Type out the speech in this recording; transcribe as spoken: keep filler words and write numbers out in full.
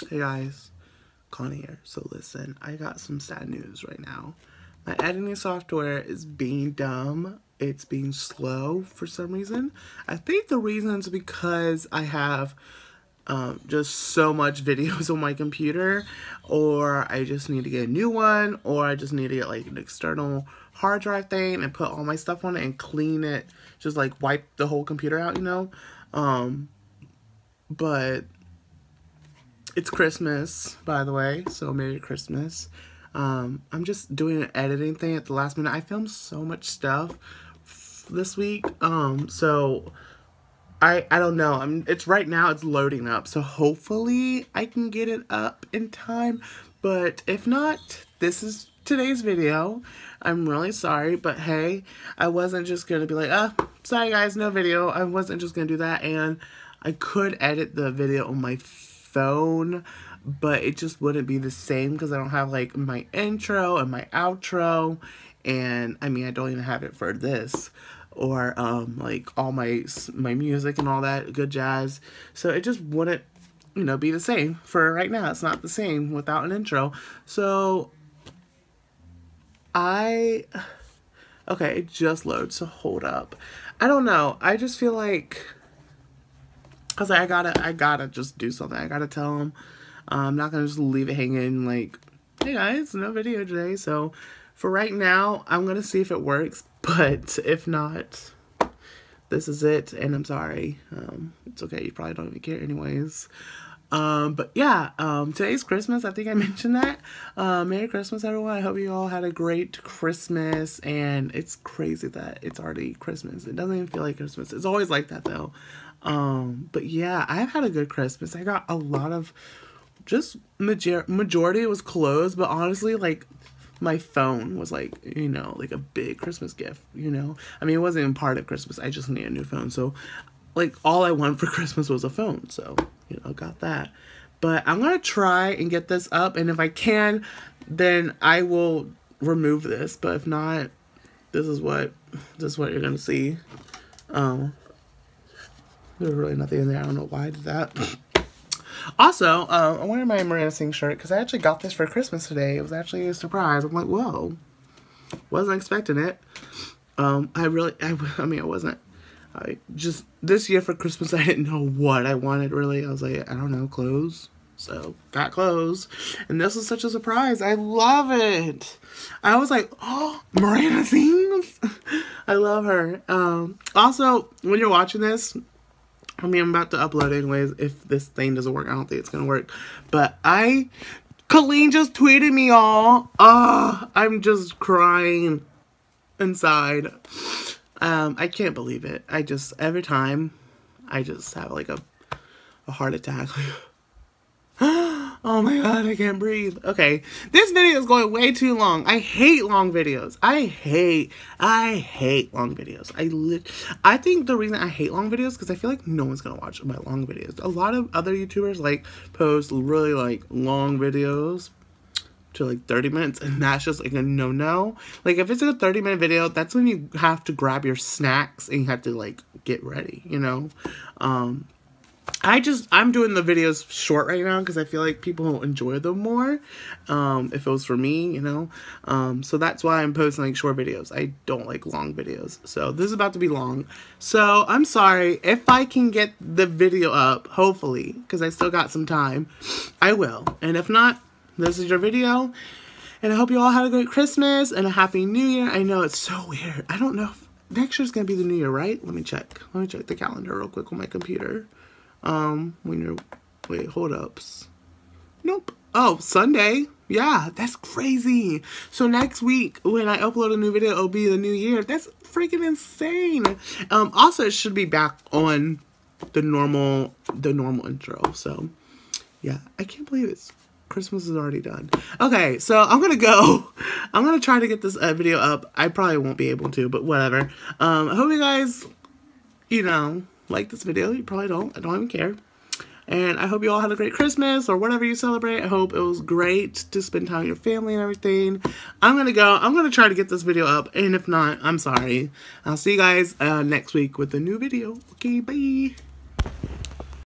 Hey guys, Connie here. So listen, I got some sad news right now. My editing software is being dumb. It's being slow for some reason. I think the reason is because I have um, just so much videos on my computer, or I just need to get a new one, or I just need to get like an external hard drive thing and put all my stuff on it and clean it, just like wipe the whole computer out, you know? Um, but it's Christmas, by the way, so Merry Christmas. Um, I'm just doing an editing thing at the last minute. I filmed so much stuff this week, um, so I I don't know. I'm it's right now. It's loading up, so hopefully I can get it up in time. But if not, this is today's video. I'm really sorry, but hey, I wasn't just gonna be like, ah, oh, sorry guys, no video. I wasn't just gonna do that, and I could edit the video on my phone, but it just wouldn't be the same because I don't have like my intro and my outro, and I mean I don't even have it for this, or um like all my my music and all that good jazz, so it just wouldn't, you know, be the same for right now. It's not the same without an intro. So I okay, it just loads, so hold up. I don't know, I just feel like I was like, I gotta, I gotta just do something. I gotta tell them. Uh, I'm not gonna just leave it hanging like, hey guys, no video today. So for right now, I'm gonna see if it works. But if not, this is it. And I'm sorry. Um, it's okay. You probably don't even care anyways. Um, but yeah, um, today's Christmas. I think I mentioned that. Uh, Merry Christmas, everyone. I hope you all had a great Christmas. And it's crazy that it's already Christmas. It doesn't even feel like Christmas. It's always like that though. Um, but yeah, I've had a good Christmas. I got a lot of, just major majority was clothes, but honestly, like, my phone was like, you know, like a big Christmas gift, you know? I mean, it wasn't even part of Christmas. I just needed a new phone. So, like, all I wanted for Christmas was a phone. So, you know, got that. But I'm gonna try and get this up, and if I can, then I will remove this. But if not, this is what, this is what you're gonna see. Um... There's really nothing in there. I don't know why I did that. Also, um, I'm wearing my Miranda Sings shirt because I actually got this for Christmas today. It was actually a surprise. I'm like, whoa. Wasn't expecting it. Um, I really, I, I mean, I wasn't. I just, this year for Christmas, I didn't know what I wanted, really. I was like, I don't know, clothes. So, got clothes. And this was such a surprise. I love it. I was like, oh, Miranda Sings. I love her. Um, also, when you're watching this, I mean, I'm about to upload anyways. If this thing doesn't work, I don't think it's gonna work. But I, Colleen just tweeted me, y'all. Ah, I'm just crying inside. Um, I can't believe it. I just, every time, I just have like a, a heart attack. Oh my god, I can't breathe. Okay, this video is going way too long. I hate long videos. I hate, I hate long videos. I lit, I think the reason I hate long videos is because I feel like no one's gonna watch my long videos. A lot of other YouTubers like post really like long videos to like thirty minutes, and that's just like a no-no. Like if it's a thirty minute video, that's when you have to grab your snacks and you have to like get ready, you know? Um... I just, I'm doing the videos short right now because I feel like people will enjoy them more, um, if it was for me, you know, um, so that's why I'm posting, like, short videos. I don't like long videos, so this is about to be long, so I'm sorry. If I can get the video up, hopefully, because I still got some time, I will, and if not, this is your video, and I hope you all had a great Christmas, and a Happy New Year. I know, it's so weird. I don't know if next year's gonna be the New Year, right? Let me check. Let me check the calendar real quick on my computer. Um, when you're, wait, hold ups. Nope. Oh, Sunday. Yeah, that's crazy. So next week, when I upload a new video, it'll be the new year. That's freaking insane. Um, also, it should be back on the normal, the normal intro. So, yeah, I can't believe it's, Christmas is already done. Okay, so I'm gonna go. I'm gonna try to get this uh, video up. I probably won't be able to, but whatever. Um, I hope you guys, you know, like this video. You probably don't. I don't even care. And I hope you all had a great Christmas or whatever you celebrate. I hope it was great to spend time with your family and everything. I'm gonna go. I'm gonna try to get this video up, and if not, I'm sorry. I'll see you guys uh, next week with a new video. Okay, bye.